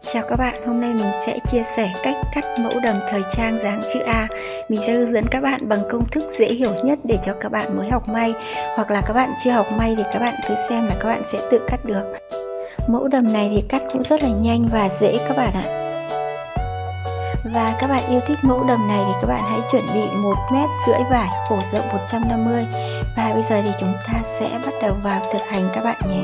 Chào các bạn, hôm nay mình sẽ chia sẻ cách cắt mẫu đầm thời trang dáng chữ A. Mình sẽ hướng dẫn các bạn bằng công thức dễ hiểu nhất để cho các bạn mới học may, hoặc là các bạn chưa học may thì các bạn cứ xem là các bạn sẽ tự cắt được. Mẫu đầm này thì cắt cũng rất là nhanh và dễ các bạn ạ. Và các bạn yêu thích mẫu đầm này thì các bạn hãy chuẩn bị 1,5 m vải, khổ rộng 150. Và bây giờ thì chúng ta sẽ bắt đầu vào thực hành các bạn nhé.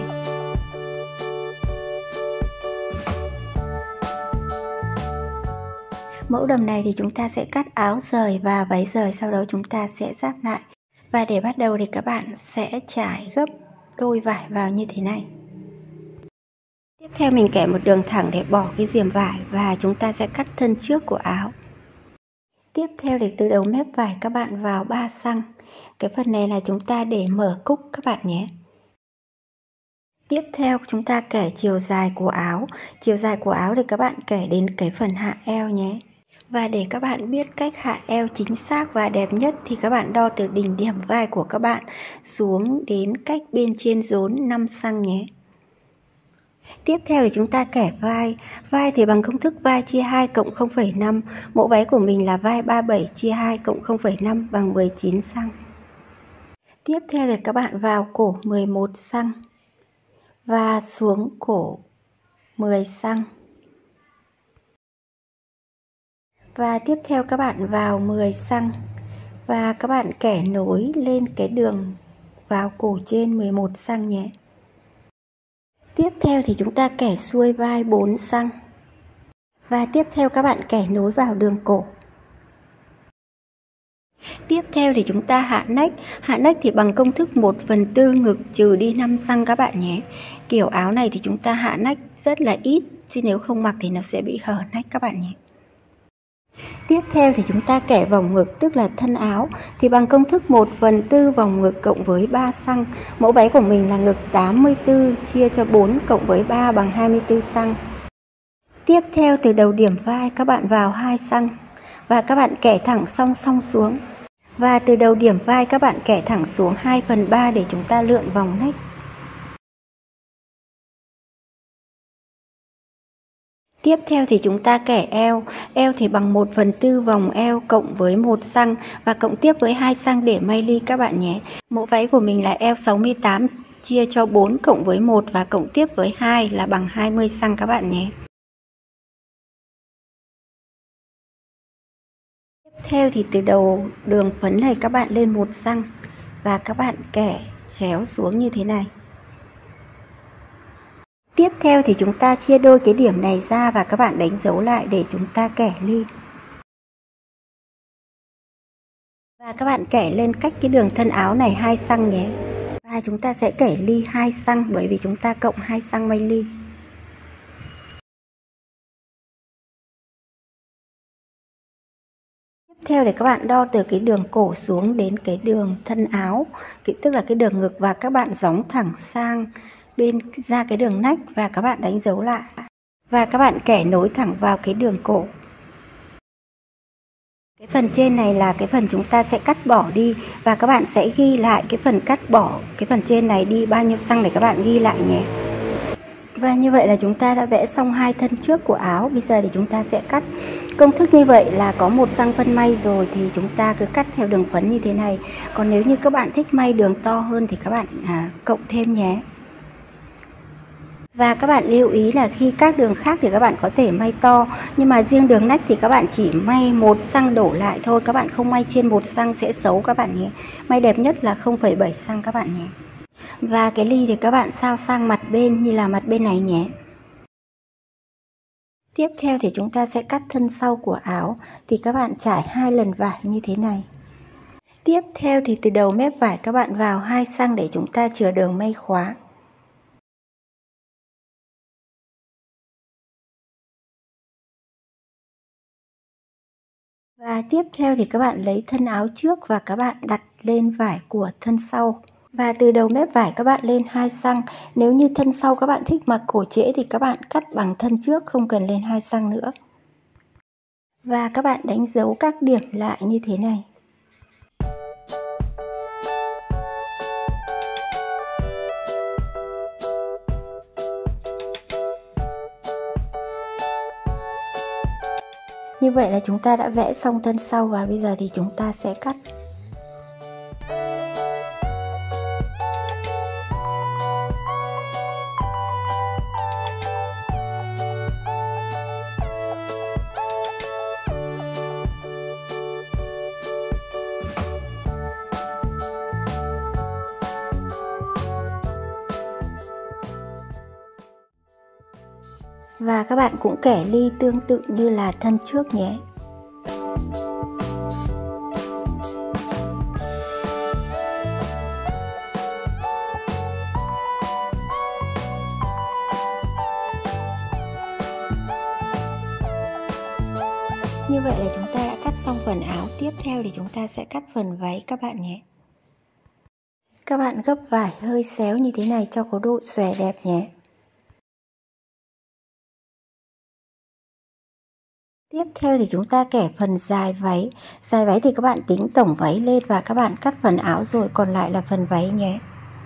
Mẫu đầm này thì chúng ta sẽ cắt áo rời và váy rời, sau đó chúng ta sẽ ráp lại. Và để bắt đầu thì các bạn sẽ trải gấp đôi vải vào như thế này. Tiếp theo mình kẻ một đường thẳng để bỏ cái diềm vải và chúng ta sẽ cắt thân trước của áo. Tiếp theo thì từ đầu mép vải các bạn vào 3 xăng. Cái phần này là chúng ta để mở cúc các bạn nhé. Tiếp theo chúng ta kẻ chiều dài của áo. Chiều dài của áo thì các bạn kẻ đến cái phần hạ eo nhé. Và để các bạn biết cách hạ eo chính xác và đẹp nhất thì các bạn đo từ đỉnh điểm vai của các bạn xuống đến cách bên trên rốn 5 xăng nhé. Tiếp theo thì chúng ta kẻ vai. Vai thì bằng công thức vai chia 2 cộng 0,5. Mẫu váy của mình là vai 37 chia 2 cộng 0,5 bằng 19 xăng. Tiếp theo thì các bạn vào cổ 11 xăng và xuống cổ 10 xăng. Và tiếp theo các bạn vào 10 xăng và các bạn kẻ nối lên cái đường vào cổ trên 11 xăng nhé. Tiếp theo thì chúng ta kẻ xuôi vai 4 xăng. Và tiếp theo các bạn kẻ nối vào đường cổ. Tiếp theo thì chúng ta hạ nách. Hạ nách thì bằng công thức 1/4 ngực trừ đi 5 xăng các bạn nhé. Kiểu áo này thì chúng ta hạ nách rất là ít, chứ nếu không mặc thì nó sẽ bị hở nách các bạn nhé. Tiếp theo thì chúng ta kẻ vòng ngực, tức là thân áo, thì bằng công thức 1/4 vòng ngực cộng với 3 xăng. Mẫu váy của mình là ngực 84 chia cho 4 cộng với 3 bằng 24 xăng. Tiếp theo từ đầu điểm vai các bạn vào 2 xăng và các bạn kẻ thẳng song song xuống. Và từ đầu điểm vai các bạn kẻ thẳng xuống 2/3 để chúng ta lượn vòng nách. Tiếp theo thì chúng ta kẻ eo. Eo thì bằng 1/4 vòng eo cộng với 1 xăng và cộng tiếp với 2 xăng để may ly các bạn nhé. Mẫu váy của mình là eo 68 chia cho 4 cộng với 1 và cộng tiếp với 2 là bằng 20 xăng các bạn nhé. Tiếp theo thì từ đầu đường phấn này các bạn lên 1 xăng và các bạn kẻ chéo xuống như thế này. Tiếp theo thì chúng ta chia đôi cái điểm này ra và các bạn đánh dấu lại để chúng ta kẻ ly. Và các bạn kẻ lên cách cái đường thân áo này 2 xăng nhé. Và chúng ta sẽ kẻ ly 2 xăng bởi vì chúng ta cộng 2 xăng may ly. Tiếp theo để các bạn đo từ cái đường cổ xuống đến cái đường thân áo, tức là cái đường ngực, và các bạn gióng thẳng sang bên ra cái đường nách và các bạn đánh dấu lại. Và các bạn kẻ nối thẳng vào cái đường cổ. Cái phần trên này là cái phần chúng ta sẽ cắt bỏ đi và các bạn sẽ ghi lại cái phần cắt bỏ cái phần trên này đi bao nhiêu xăng để các bạn ghi lại nhé. Và như vậy là chúng ta đã vẽ xong 2 thân trước của áo. Bây giờ thì chúng ta sẽ cắt. Công thức như vậy là có 1 xăng phân may rồi thì chúng ta cứ cắt theo đường phấn như thế này. Còn nếu như các bạn thích may đường to hơn thì các bạn cộng thêm nhé. Và các bạn lưu ý là khi các đường khác thì các bạn có thể may to, nhưng mà riêng đường nách thì các bạn chỉ may 1 xăng đổ lại thôi, các bạn không may trên 1 xăng sẽ xấu các bạn nhé. May đẹp nhất là 0,7 xăng các bạn nhé. Và cái ly thì các bạn sao sang mặt bên như là mặt bên này nhé. Tiếp theo thì chúng ta sẽ cắt thân sau của áo, thì các bạn trải 2 lần vải như thế này. Tiếp theo thì từ đầu mép vải các bạn vào 2 xăng để chúng ta chừa đường may khóa. Và tiếp theo thì các bạn lấy thân áo trước và các bạn đặt lên vải của thân sau. Và từ đầu mép vải các bạn lên 2 xăng. Nếu như thân sau các bạn thích mặc cổ trễ thì các bạn cắt bằng thân trước, không cần lên 2 xăng nữa. Và các bạn đánh dấu các điểm lại như thế này. Như vậy là chúng ta đã vẽ xong thân sau và bây giờ thì chúng ta sẽ cắt. Và các bạn cũng kẻ ly tương tự như là thân trước nhé. Như vậy là chúng ta đã cắt xong phần áo. Tiếp theo thì chúng ta sẽ cắt phần váy các bạn nhé. Các bạn gấp vải hơi xéo như thế này cho có độ xòe đẹp nhé. Tiếp theo thì chúng ta kẻ phần dài váy. Dài váy thì các bạn tính tổng váy lên và các bạn cắt phần áo rồi còn lại là phần váy nhé.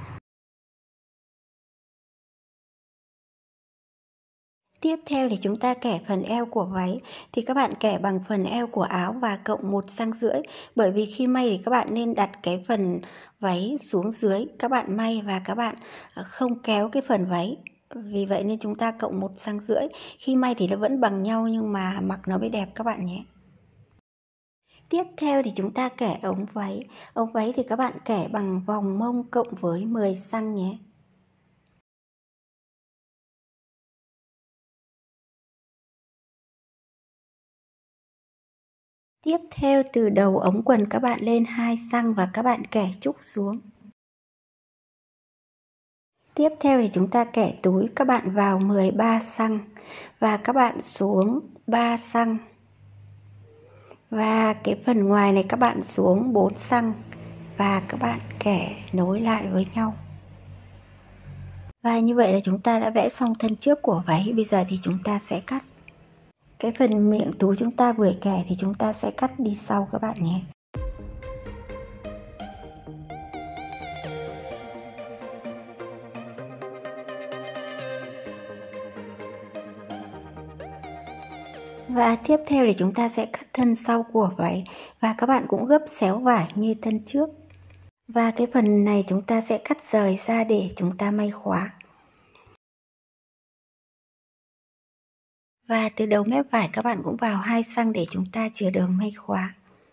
Tiếp theo thì chúng ta kẻ phần eo của váy. Thì các bạn kẻ bằng phần eo của áo và cộng 1,5 cm. Bởi vì khi may thì các bạn nên đặt cái phần váy xuống dưới. Các bạn may và các bạn không kéo cái phần váy. Vì vậy nên chúng ta cộng 1,5 cm. Khi may thì nó vẫn bằng nhau nhưng mà mặc nó mới đẹp các bạn nhé. Tiếp theo thì chúng ta kẻ ống váy. Ống váy thì các bạn kẻ bằng vòng mông cộng với 10 cm nhé. Tiếp theo từ đầu ống quần các bạn lên 2 cm và các bạn kẻ trúc xuống. Tiếp theo thì chúng ta kẻ túi, các bạn vào 13 cm và các bạn xuống 3 cm. Và cái phần ngoài này các bạn xuống 4 cm và các bạn kẻ nối lại với nhau. Và như vậy là chúng ta đã vẽ xong thân trước của váy. Bây giờ thì chúng ta sẽ cắt. Cái phần miệng túi chúng ta vừa kẻ thì chúng ta sẽ cắt đi sau các bạn nhé. Và tiếp theo thì chúng ta sẽ cắt thân sau của váy và các bạn cũng gấp xéo vải như thân trước. Và cái phần này chúng ta sẽ cắt rời ra để chúng ta may khóa. Và từ đầu mép vải các bạn cũng vào 2 cm để chúng ta chừa đường may khóa.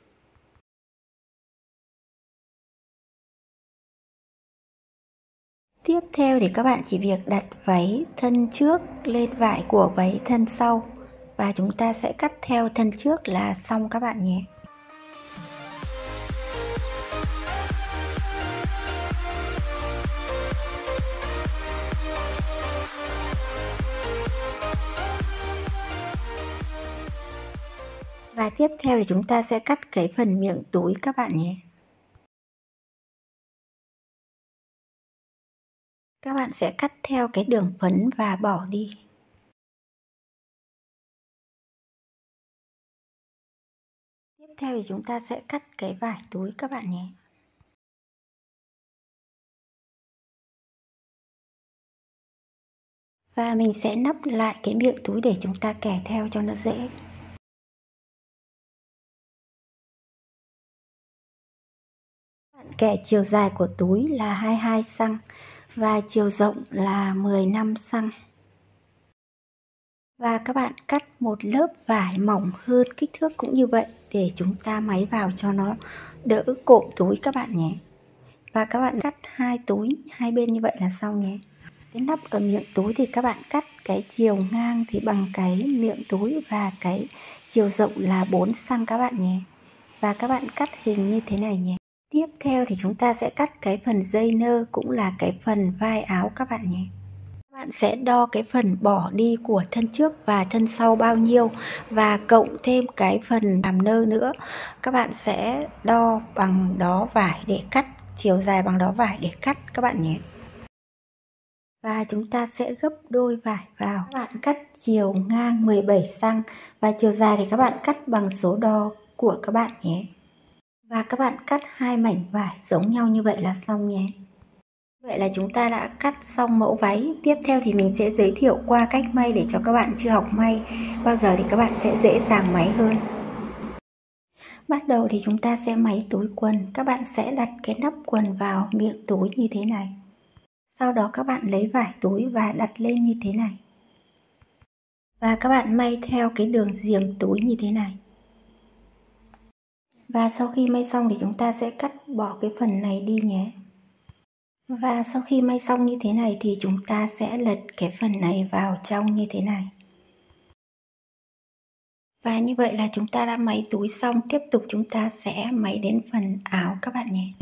Tiếp theo thì các bạn chỉ việc đặt váy thân trước lên vải của váy thân sau. Và chúng ta sẽ cắt theo thân trước là xong các bạn nhé. Và tiếp theo thì chúng ta sẽ cắt cái phần miệng túi các bạn nhé. Các bạn sẽ cắt theo cái đường phấn và bỏ đi. Tiếp theo thì chúng ta sẽ cắt cái vải túi các bạn nhé. Và mình sẽ nắp lại cái miệng túi để chúng ta kẻ theo cho nó dễ. Bạn kẻ chiều dài của túi là 22 cm và chiều rộng là 15 cm. Và các bạn cắt một lớp vải mỏng hơn kích thước cũng như vậy để chúng ta máy vào cho nó đỡ cộm túi các bạn nhé. Và các bạn cắt hai túi hai bên như vậy là xong nhé. Cái nắp ở miệng túi thì các bạn cắt cái chiều ngang thì bằng cái miệng túi và cái chiều rộng là 4 cm các bạn nhé. Và các bạn cắt hình như thế này nhé. Tiếp theo thì chúng ta sẽ cắt cái phần dây nơ cũng là cái phần vai áo các bạn nhé. Các bạn sẽ đo cái phần bỏ đi của thân trước và thân sau bao nhiêu và cộng thêm cái phần làm nơ nữa. Các bạn sẽ đo bằng đó vải để cắt, chiều dài bằng đó vải để cắt các bạn nhé. Và chúng ta sẽ gấp đôi vải vào. Các bạn cắt chiều ngang 17 cm và chiều dài thì các bạn cắt bằng số đo của các bạn nhé. Và các bạn cắt hai mảnh vải giống nhau như vậy là xong nhé. Vậy là chúng ta đã cắt xong mẫu váy. Tiếp theo thì mình sẽ giới thiệu qua cách may để cho các bạn chưa học may bao giờ thì các bạn sẽ dễ dàng may hơn. Bắt đầu thì chúng ta sẽ may túi quần. Các bạn sẽ đặt cái nắp quần vào miệng túi như thế này. Sau đó các bạn lấy vải túi và đặt lên như thế này. Và các bạn may theo cái đường diềm túi như thế này. Và sau khi may xong thì chúng ta sẽ cắt bỏ cái phần này đi nhé. Và sau khi may xong như thế này thì chúng ta sẽ lật cái phần này vào trong như thế này. Và như vậy là chúng ta đã may túi xong. Tiếp tục chúng ta sẽ may đến phần áo các bạn nhé.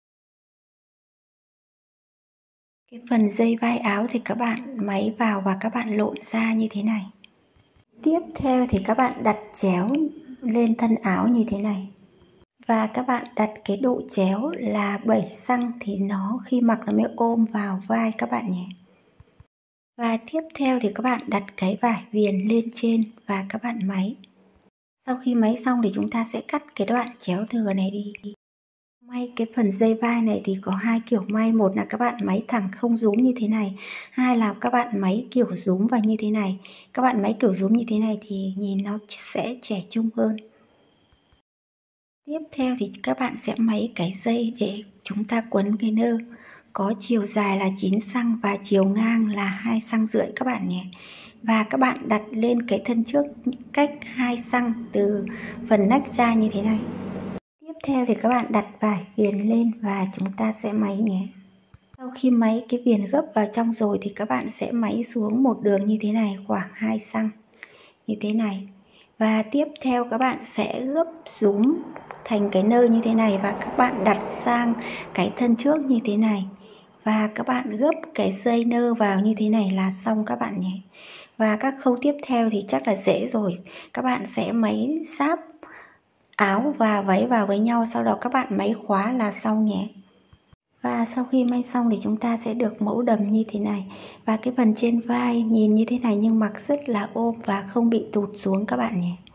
Cái phần dây vai áo thì các bạn may vào và các bạn lộn ra như thế này. Tiếp theo thì các bạn đặt chéo lên thân áo như thế này. Và các bạn đặt cái độ chéo là 7 xăng thì nó khi mặc nó mới ôm vào vai các bạn nhé. Và tiếp theo thì các bạn đặt cái vải viền lên trên và các bạn may. Sau khi may xong thì chúng ta sẽ cắt cái đoạn chéo thừa này đi. May cái phần dây vai này thì có hai kiểu may. Một là các bạn may thẳng không rúm như thế này. Hai là các bạn may kiểu rúm vào như thế này. Các bạn may kiểu rúm như thế này thì nhìn nó sẽ trẻ trung hơn. Tiếp theo thì các bạn sẽ may cái dây để chúng ta quấn cái nơ. Có chiều dài là 9 xăng và chiều ngang là 2,5 xăng các bạn nhé. Và các bạn đặt lên cái thân trước cách 2 xăng từ phần nách ra như thế này. Tiếp theo thì các bạn đặt vải viền lên và chúng ta sẽ may nhé. Sau khi may cái viền gấp vào trong rồi thì các bạn sẽ may xuống một đường như thế này khoảng 2 xăng như thế này. Và tiếp theo các bạn sẽ gấp rúm thành cái nơ như thế này và các bạn đặt sang cái thân trước như thế này. Và các bạn gấp cái dây nơ vào như thế này là xong các bạn nhé. Và các khâu tiếp theo thì chắc là dễ rồi. Các bạn sẽ may sáp áo và váy vào với nhau, sau đó các bạn may khóa là xong nhé. Và sau khi may xong thì chúng ta sẽ được mẫu đầm như thế này. Và cái phần trên vai nhìn như thế này nhưng mặc rất là ôm và không bị tụt xuống các bạn nhé.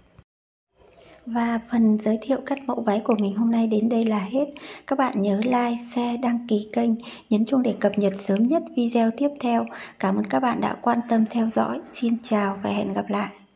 Và phần giới thiệu cắt mẫu váy của mình hôm nay đến đây là hết. Các bạn nhớ like, share, đăng ký kênh, nhấn chuông để cập nhật sớm nhất video tiếp theo. Cảm ơn các bạn đã quan tâm theo dõi. Xin chào và hẹn gặp lại.